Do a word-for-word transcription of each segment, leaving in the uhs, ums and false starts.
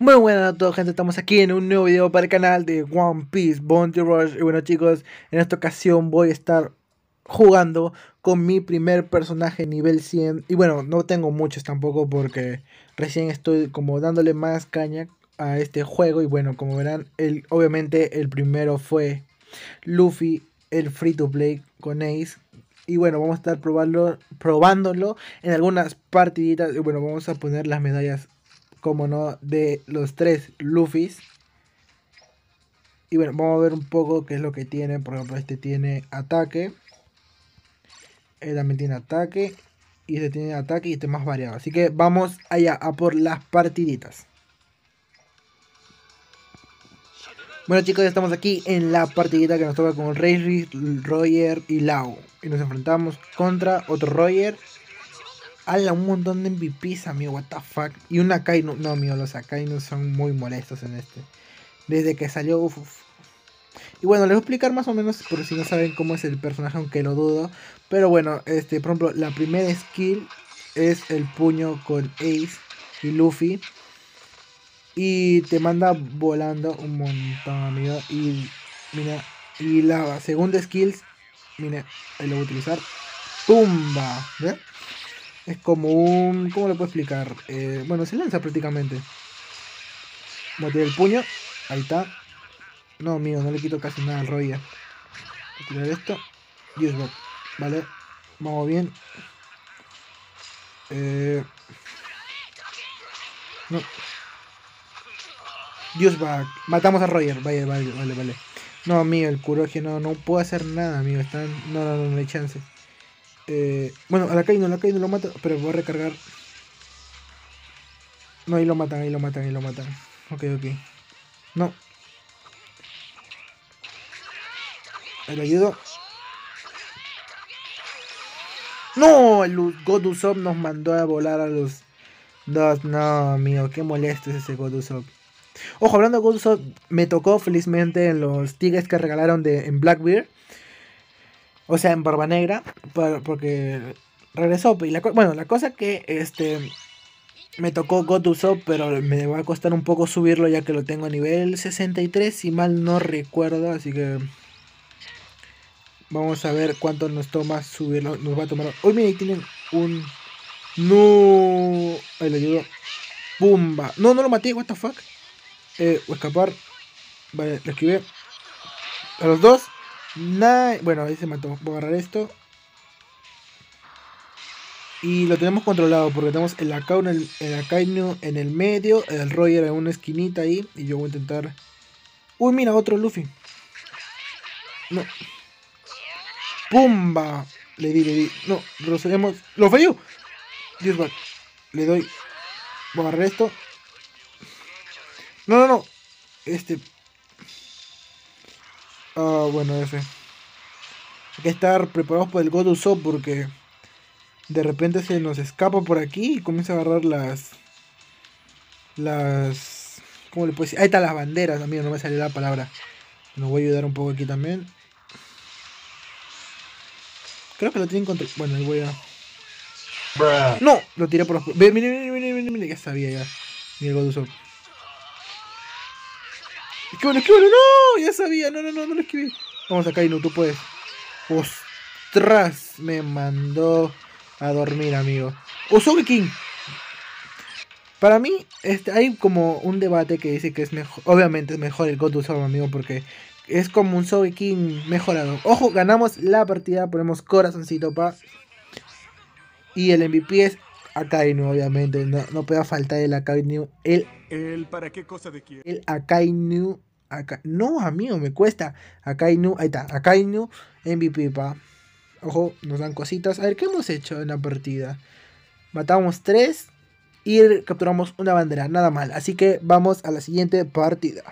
Muy buenas a todos, gente, estamos aquí en un nuevo video para el canal de One Piece Bounty Rush. Y bueno, chicos, en esta ocasión voy a estar jugando con mi primer personaje nivel cien. Y bueno, no tengo muchos tampoco porque recién estoy como dándole más caña a este juego. Y bueno, como verán, el, obviamente el primero fue Luffy, el free to play con Ace. Y bueno, vamos a estar probando, probándolo en algunas partiditas. Y bueno, vamos a poner las medallas, como no, de los tres Luffys. Y bueno, vamos a ver un poco qué es lo que tiene. Por ejemplo, este tiene ataque. Él también tiene ataque. Y este tiene ataque y este más variado. Así que vamos allá a por las partiditas. Bueno, chicos, ya estamos aquí en la partidita que nos toca con Rey, Roger y Lau. Y nos enfrentamos contra otro Roger. Hala, un montón de M V Ps, amigo, what the fuck. Y un Akainu. No, amigo, los Akainu son muy molestos en este. Desde que salió, uf, uf. Y bueno, les voy a explicar más o menos, por si no saben cómo es el personaje, aunque lo dudo. Pero bueno, este, por ejemplo, la primera skill es el puño con Ace y Luffy. Y te manda volando un montón, amigo. Y mira, y la segunda skill, mira, ahí lo voy a utilizar. ¡Pumba! ¿Ves? Es como un... ¿Cómo le puedo explicar? Eh, bueno, se lanza prácticamente. Voy a tirar el puño. Ahí está. No, mío, no le quito casi nada al Roger. Voy a tirar esto. Usebot. Vale. Vamos bien. Eh... No. Usebot. Matamos a Roger. Vale, vale, vale, vale. No, amigo, el Kuroge no, no puedo hacer nada, amigo. Están... No, no, no, no hay chance. Eh... Bueno, a la Kaino, a la Kaino lo mata. Pero voy a recargar. No, ahí lo matan, ahí lo matan, ahí lo matan. Ok, ok. No. Ahí lo ayudo. No, el God Usopp nos mandó a volar a los dos. No, amigo, qué molesto es ese God Usopp. Ojo, hablando de God Usopp, me tocó felizmente en los tickets que regalaron de, en Blackbeard. O sea, en Barba Negra. Por, porque regresó. Y la, bueno, la cosa que este... Me tocó God Usopp, pero me va a costar un poco subirlo ya que lo tengo a nivel sesenta y tres, si mal no recuerdo, así que vamos a ver cuánto nos toma subirlo, nos va a tomar. Uy, mira, ahí tienen un... No, ahí le ayudo. Pumba. No, no lo maté, what the fuck. Eh, o escapar. Vale, lo esquivé. A los dos. Nah... Bueno, ahí se mató. Voy a agarrar esto. Y lo tenemos controlado porque tenemos el Akainu en el, el Akainu en el medio, el Roger en una esquinita ahí. Y yo voy a intentar... Uy, mira, otro Luffy. No. ¡Pumba! Le di, le di. No, resolvemos. ¡Lo falló! Dios va. Le doy. Voy a agarrar esto. No, no, no. Este. Ah, bueno, ese. Hay que estar preparados por el God Usopp porque de repente se nos escapa por aquí y comienza a agarrar las... Las... ¿Cómo le puedo decir? Ahí están las banderas, amigo, no me salió la palabra. Nos voy a ayudar un poco aquí también. Creo que lo tienen contra... Bueno, ahí voy a... Bruh. No, lo tiré por los... Mira, mira, mira, mira, mira, mira, ya sabía ya. Mira el God Usopp. ¡Qué bueno, qué bueno! ¡No! Ya sabía, no, no, no, no lo escribí. Vamos acá, Inu, tú puedes. ¡Ostras! Me mandó a dormir, amigo. ¡Osoge King! Para mí, este, hay como un debate que dice que es mejor. Obviamente es mejor el God Usopp, amigo, porque es como un Sogeking mejorado. Ojo, ganamos la partida, ponemos corazoncito, pa. Y el M V P es Akainu, obviamente. No, no puede faltar el Akainu. El, ¿El para qué cosa de quién? El Akainu. Aka, no, amigo, me cuesta. Akainu, ahí está. Akainu, M V P, pa. Ojo, nos dan cositas. A ver, ¿qué hemos hecho en la partida? Matamos tres y capturamos una bandera. Nada mal. Así que vamos a la siguiente partida.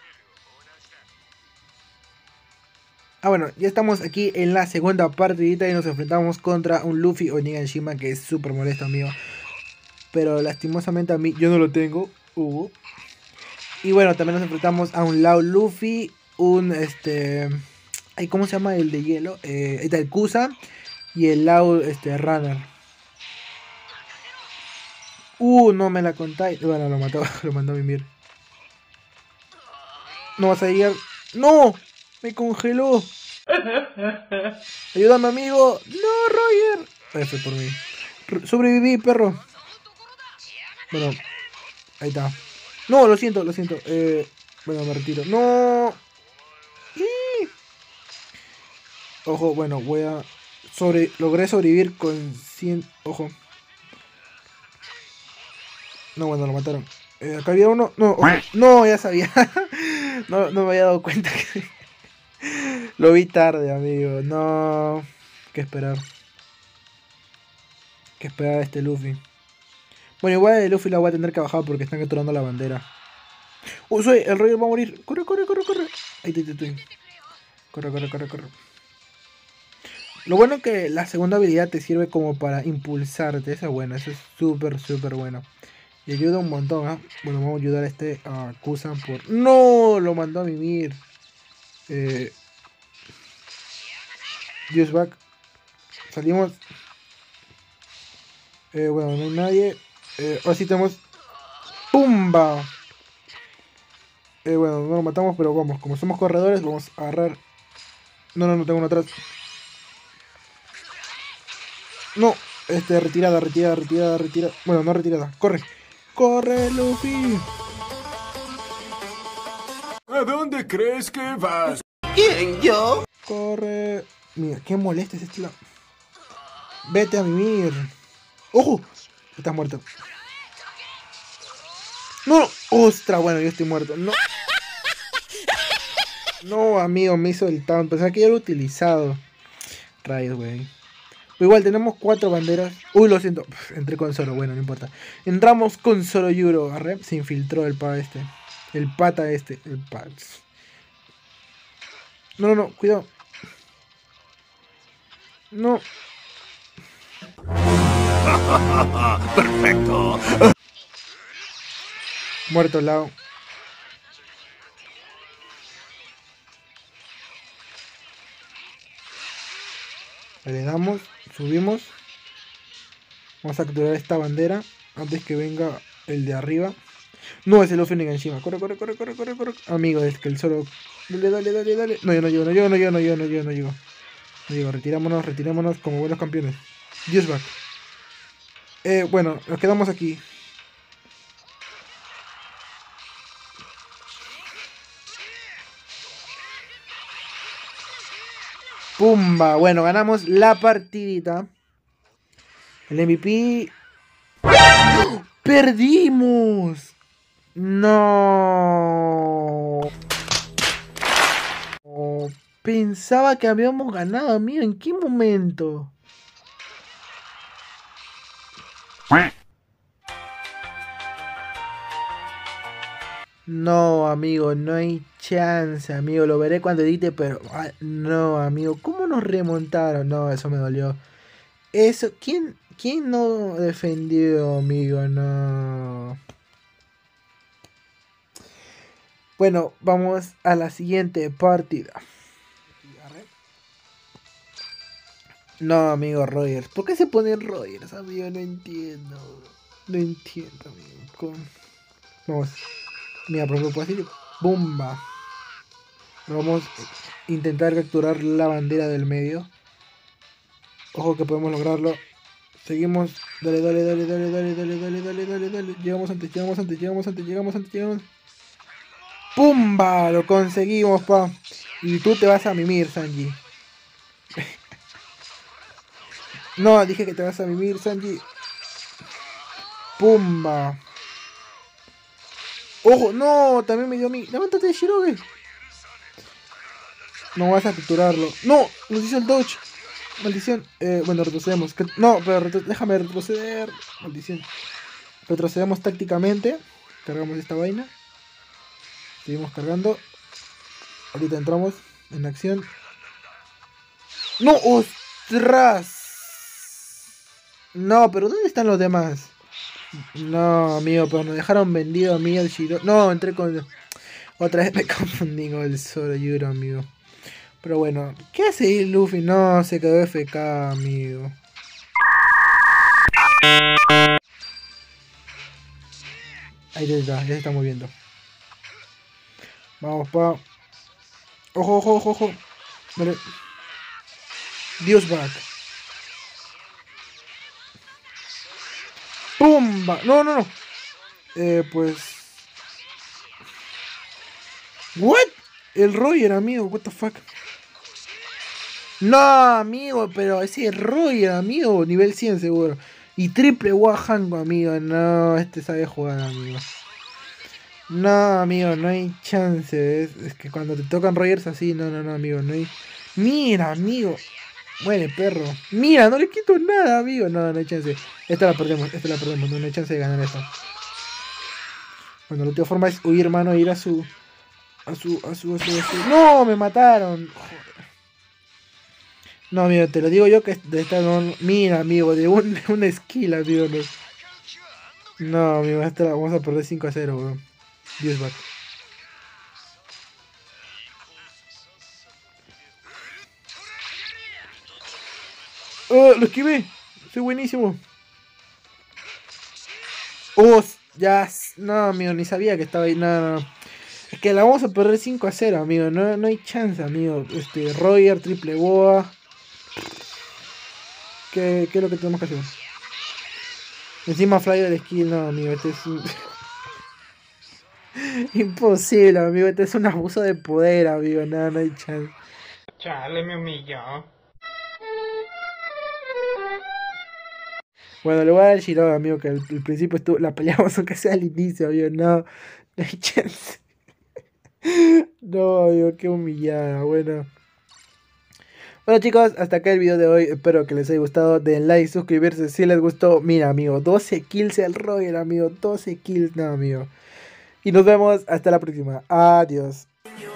Ah, bueno, ya estamos aquí en la segunda partidita y nos enfrentamos contra un Luffy Onigashima que es súper molesto, amigo. Pero lastimosamente a mí yo no lo tengo. Uh. Y bueno, también nos enfrentamos a un Lau Luffy, un este... Ay, ¿cómo se llama el de hielo? Eh, ahí está el Kusa y el Lau este, Runner. Uh, no me la contáis. Bueno, lo mató, lo mandó a mimir. No vas a llegar. ¡No! Me congeló. Ayúdame, amigo. No, Roger. Eso por mí. R sobreviví, perro. Bueno, ahí está. No, lo siento, lo siento. Eh, bueno, me retiro. No. ¡Y! Ojo, bueno, voy a... Sobre... Logré sobrevivir con cien... Ojo. No, bueno, lo mataron. Eh, acá había uno. No, ojo. No, ya sabía. no, no me había dado cuenta que... Lo vi tarde, amigo. No. Que esperar. Que esperar a este Luffy. Bueno, igual el Luffy la voy a tener que bajar porque están capturando la bandera. ¡Uy, soy! El Roger va a morir. ¡Corre, corre, corre, corre! Ahí te, te, te. Corre, corre, corre, corre. Lo bueno es que la segunda habilidad te sirve como para impulsarte. Eso es bueno, eso es súper, súper bueno. Y ayuda un montón, ¿ah? ¿eh? Bueno, vamos a ayudar a este a Kusan por... ¡No! Lo mandó a mimir. Eh... Use back. Salimos. Eh, bueno, no hay nadie. Eh, ahora sí tenemos... ¡Pumba! Eh, bueno, no lo matamos, pero vamos. Como somos corredores, vamos a agarrar... No, no, no tengo uno atrás. No, este, retirada, retirada, retirada, retirada. Bueno, no retirada, corre. ¡Corre, Luffy! ¿A dónde crees que vas? ¿Quién, yo? Corre. Mira, qué molesta es este lado. Vete a mimir. ¡Ojo! Estás muerto. ¡No! ¡Ostras! Bueno, yo estoy muerto. ¡No! No, amigo, me hizo el taunt. Pensaba que ya lo he utilizado. Rayos, güey. Igual tenemos cuatro banderas. Uy, lo siento. Uf, entré con Zoro. Bueno, no importa. Entramos con Zoro Yuro. Agarré. Se infiltró el pa este. El pata este. El pat. No, no, no. Cuidado. No. Perfecto. Muerto al lado. Le damos. Subimos. Vamos a capturar esta bandera antes que venga el de arriba. No, es el Luffy encima. Corre, corre, corre, corre, corre, corre. Amigo, es que el Zoro. Dale, dale, dale, dale. No, yo no llego, no llego, no llego, no llego, no llego, no llego. No llego, retirámonos, retirémonos como buenos campeones. Dios back. Eh, bueno, nos quedamos aquí. Pumba. Bueno, ganamos la partidita. El M V P. ¡Oh! ¡Perdimos! No. Oh, pensaba que habíamos ganado, amigo. ¿En qué momento? No, amigo, no hay chance, amigo. Lo veré cuando edite, pero... Ah, no, amigo. ¿Cómo nos remontaron? No, eso me dolió. Eso... ¿Quién, quién no defendió, amigo? No. Bueno, vamos a la siguiente partida. No, amigo, Rogers. ¿Por qué se ponen Rogers, amigo? No entiendo. No entiendo, amigo. Con... Vamos. Mira, por ejemplo, así. ¡Bomba! Vamos a intentar capturar la bandera del medio. Ojo que podemos lograrlo. Seguimos. Dale, dale, dale, dale, dale, dale, dale, dale, dale, dale. Llegamos antes, llegamos antes, llegamos antes, llegamos antes, llegamos. ¡Pumba! Lo conseguimos, pa. Y tú te vas a mimir, Sanji. No, dije que te vas a mimir, Sanji. ¡Pumba! ¡Ojo! ¡No! También me dio a mí. ¡Levántate, Shiroge! No vas a capturarlo. ¡No! Nos hizo el dodge. Maldición. Eh, bueno, retrocedemos. No, pero retro... déjame retroceder. Maldición. Retrocedemos tácticamente. Cargamos esta vaina. Seguimos cargando. Ahorita entramos en acción. ¡No! ¡Ostras! No, pero ¿dónde están los demás? No, amigo, pero nos dejaron vendido a mí el Shiro. No, entré con... Otra vez me confundí con el Zoro Yuro, amigo. Pero bueno, ¿qué hace ahí Luffy? No, se quedó F K, amigo. Ahí está, ya se está moviendo. Vamos, pa. Ojo, ojo, ojo, ojo. Vale. Dios back. ¡Pumba! No, no, no. Eh, pues... ¿What? El Roger, amigo. What the fuck. No, amigo, pero ese Roger, amigo. Nivel cien seguro. Y triple Wahango, amigo. No, este sabe jugar, amigo. No, amigo, no hay chance. Es, es que cuando te tocan Rogers así, no, no, no, amigo, no hay... Mira, amigo. Muere, perro. Mira, no le quito nada, amigo. No, no hay chance. Esta la perdemos, esta la perdemos. No, no hay chance de ganar esta. Bueno, la última forma es huir, mano, ir a su... A su, a su, a su, a su... ¡No! Me mataron. Joder. No, amigo, te lo digo yo que de esta no... Mira, amigo, de un, una skill, amigo. No, no amigo, esta la vamos a perder cinco a cero, weón. diez back. ¡Oh! ¡Lo esquivé! ¡Soy buenísimo! ¡Oh! Ya... No, amigo, ni sabía que estaba ahí. No, no, no. Es que la vamos a perder cinco a cero, amigo. No, no hay chance, amigo. Este, Roger, triple boa. ¿Qué, ¿Qué es lo que tenemos que hacer? Encima flyer de skill, no, amigo. Este es un... Imposible, amigo. Este es un abuso de poder, amigo. No, no hay chance. Chale, me humilló. Bueno, le voy a dar el Shiro, amigo, que al, al principio estuvo, la peleamos aunque sea al inicio, amigo. No, no hay chance. No, amigo, qué humillada. Bueno. Bueno, chicos, hasta acá el video de hoy. Espero que les haya gustado. Den like, suscribirse si les gustó. Mira, amigo, doce kills el Roger, amigo. doce kills, no, amigo. Y nos vemos hasta la próxima. Adiós.